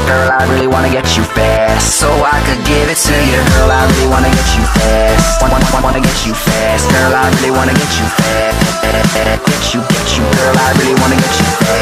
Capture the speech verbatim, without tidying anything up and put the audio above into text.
Girl, I really wanna get you fast, so I could give it to you. Girl, I really wanna get you fast, wanna, wanna, wanna get you fast. Girl, I really wanna get you fast, get you, get you. Girl, I really wanna get you fast.